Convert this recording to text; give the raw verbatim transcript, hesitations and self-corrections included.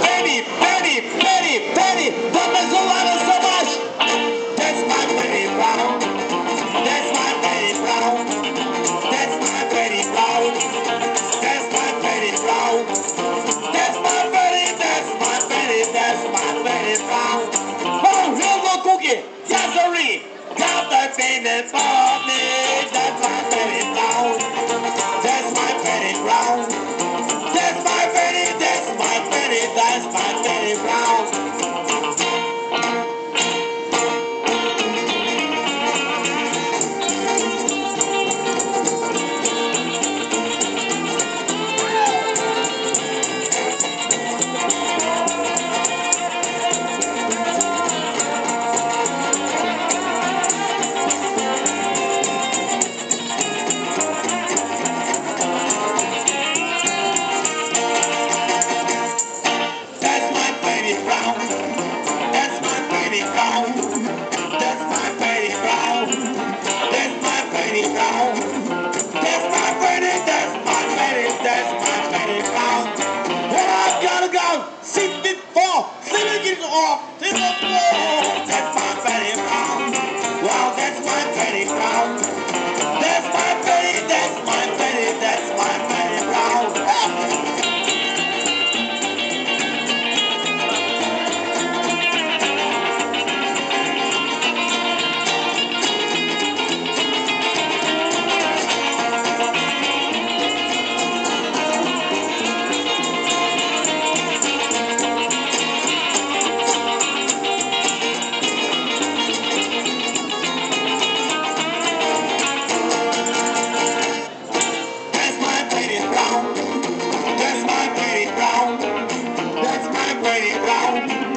Penny, Penny, Penny, Penny, Venezuela so much. That's my Penny Brown. That's my Penny Brown. That's my Penny Brown. That's my Penny Brown. That's my Penny, that's my Penny, that's my Penny Brown. Oh, here's a cookie. Yes, sirree. Got the penny for me. That's my Penny Brown. That's my Penny Brown. That's my Penny, that's my Penny, that's my Penny Brown. That's my Penny Brown. That's my Penny Brown. That's my Penny Brown. That's my Penny Brown. That's my Penny, that's my Penny, that's my Penny Brown. And I gotta go. Six feet four. Seven feet off. Six feet four. That's my Penny Brown. Wow, that's my Penny Brown. That's my Penny, that's my Penny, that's my Penny Brown. That's my Penny Brown. That's my Penny Brown. That's my Penny Brown.